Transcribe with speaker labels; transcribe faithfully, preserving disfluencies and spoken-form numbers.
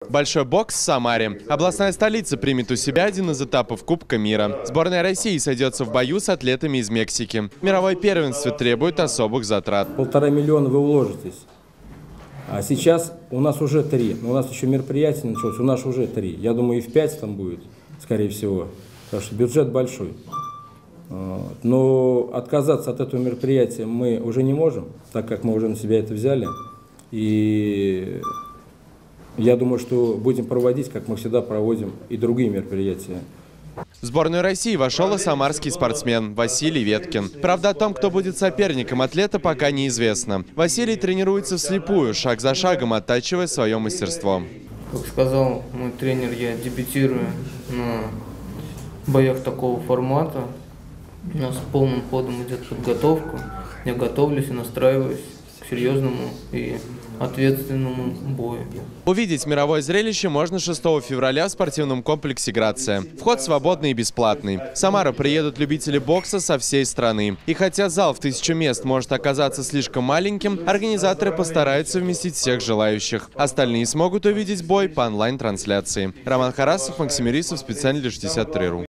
Speaker 1: Большой бокс в Самаре. Областная столица примет у себя один из этапов Кубка мира. Сборная России сойдется в бою с атлетами из Мексики. Мировое первенство требует особых затрат.
Speaker 2: Полтора миллиона вы уложитесь. А сейчас у нас уже три. У нас еще мероприятие началось, у нас уже три. Я думаю, и в пять там будет, скорее всего. Потому что бюджет большой. Но отказаться от этого мероприятия мы уже не можем, так как мы уже на себя это взяли. И я думаю, что будем проводить, как мы всегда проводим, и другие мероприятия.
Speaker 1: В сборную России вошел и самарский спортсмен Василий Веткин. Правда, о том, кто будет соперником атлета, пока неизвестно. Василий тренируется вслепую, шаг за шагом оттачивая свое мастерство.
Speaker 3: Как сказал мой тренер, я дебютирую на боях такого формата. У нас полным ходом идет подготовка. Я готовлюсь и настраиваюсь к серьезному и ответственному бою.
Speaker 1: Увидеть мировое зрелище можно шестого февраля в спортивном комплексе «Грация». Вход свободный и бесплатный. В Самару приедут любители бокса со всей страны. И хотя зал в тысячу мест может оказаться слишком маленьким, организаторы постараются вместить всех желающих. Остальные смогут увидеть бой по онлайн-трансляции. Роман Харасов, Максим Ирисов, специально для шестьдесят три точка ру.